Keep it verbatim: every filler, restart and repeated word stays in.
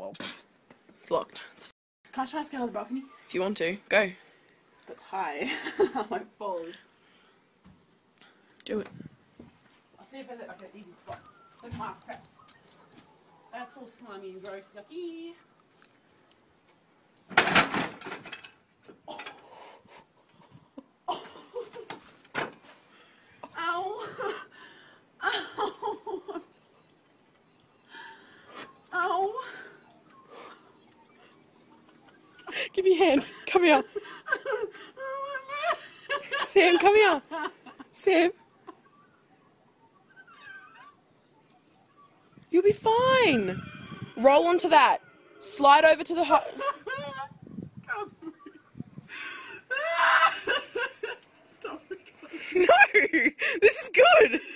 well, pff, it's locked. It's Can I try to scale of the balcony? if you want to, go. But it's high. I might fall. Do it. I'll see if there's like an easy spot. Look at my crap. That's all slimy and gross, yucky. Oh. Oh. Ow. Ow. Ow. Give me your hand. Come here. Sam, come here. Sam. You'll be fine. Roll onto that. Slide over to the hot. Stop it. No, this is good.